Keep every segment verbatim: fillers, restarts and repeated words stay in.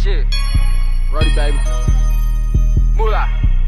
shit. Roddy, baby. Moolah.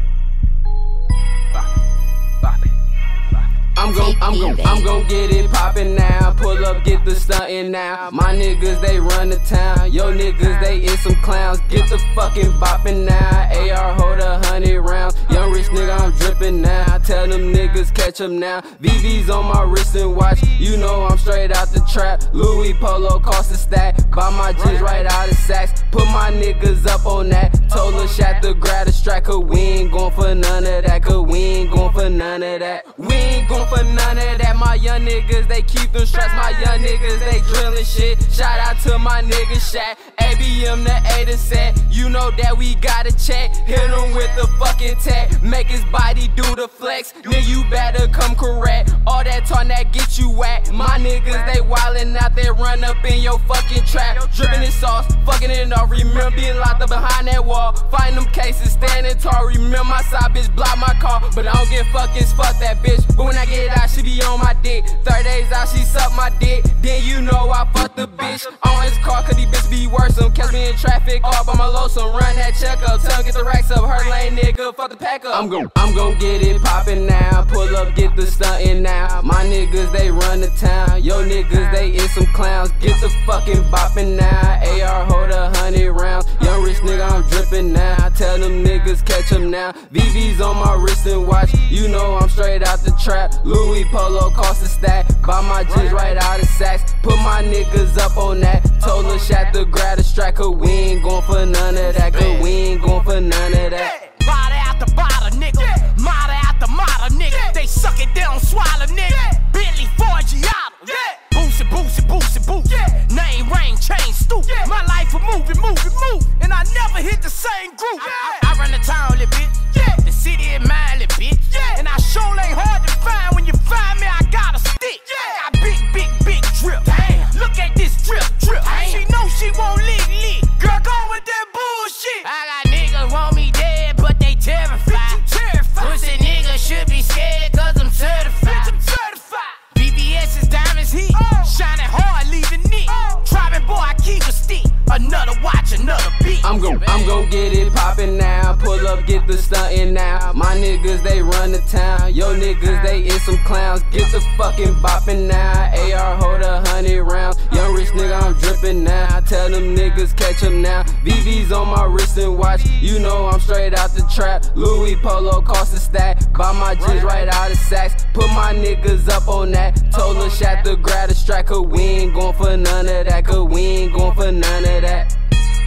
Bop it. Bop it. Bop it. I'm gon' I'm gon' I'm gon' get it poppin' now. Pull up, get the stuntin' now. My niggas, they run the town. Yo niggas, they is some clowns. Get the fucking boppin' now. A R hold a hundred rounds. Young rich nigga, I'm drippin' now. Tell them niggas, catch 'em now. V V's on my wrist and watch. You know I'm straight out the trap. Louis Polo cost a stack. Buy my jeans right out of Saks. Put my niggas up on that. Told her shot to grab a strike. Cause we ain't gon' for none of that. Cause we ain't gon' for none of that. We ain't gon' for none of that. My young niggas, they keep them straps. My young niggas, they drillin' shit. Shout out to my nigga Shaq. A B M the A to set. You know that we gotta check. Hit him with the fucking tech. Make his body do the flex. Nigga, you better come correct. All that talk that get you whacked. My niggas, they wildin' out there, run up in your fucking trap. Drippin' in sauce, fucking it off. Remember being locked up behind that wall. Find them cases, standing tall. Remember my side bitch block my car. But I don't give fuck, it's fuck that bitch. But when I get out, she be on my dick. Thirty days out, she suck my dick. Then you know I fuck the bitch. On his car, cause these bitch be worse. Catch me in traffic, all by my lonesome. Run that check up, tell him get the racks up. Her lane nigga, fuck the pack up. I'm gon' I'm gon' get it poppin' now. Pull up, get the stuntin' now. My niggas, they run the town. Yo niggas, they is some clowns. Get the fucking boppin' now. A R hold a hundred rounds. Young rich nigga, I'm drippin' now. Tell them niggas, catch 'em now. V V's on my wrist and watch. You know I'm straight out the trap. Louis Polo cost a stack. Buy my jeans right out of Saks. Put my niggas up on that. Told her shot to grab a strike. Cause we ain't gon' for none of that. Cause we ain't gon' for none of that. Body out the bottle, nigga. Motto out the motto, nigga. They suck it, they don't swallow, nigga. Bentley Ford Giotto. Boost it, boost it, boost it, boost it. Name, rank, chain, stoop. My life a movie, movie, move. And I never hit the same group. I, I run the town, little bitch. The city is mine, little bitch. And I sure ain't hard to find. When you find me, I got a stick. I got big, big, big drip. Damn. Look at this drip, drip. Damn. She know she won't lick, lick. Girl, go with that bullshit. I got niggas want me dead, but they terrified. terrified. Pussy niggas should be scared, cause I'm certified. I'm certified. B B S is diamonds heat. Oh. Shining hard, leaving neat. Oh. Driving boy, I keep a stick. Another watch, another beat. I'm gon' I'm gon' get it poppin' now. Pull up, get the stuntin' now. My niggas, they run the town. Yo niggas, they is some clowns. Get the fucking boppin' now. A R hold a hundred rounds. Young rich nigga, I'm drippin' now. Tell them niggas, catch 'em now. V V's on my wrist and watch. You know I'm straight out the trap. Louis Polo cost a stack. Buy my jeans right out of Saks. Put my niggas up on that. Told her shot to grab a strike. Cause we ain't gon' for none of that. Cause we ain't gon' for none of that.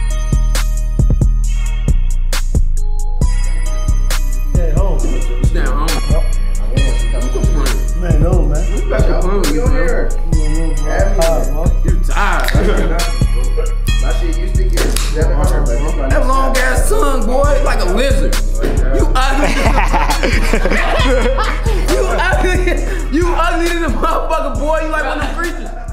Stay home. Stay home. Man, no, man. You on here? You tired. My shit used to get seven hundred, but That long ass tongue, boy, like a lizard. You ugly. you ugly. You ugly than a motherfucker, boy. You like one of the creatures.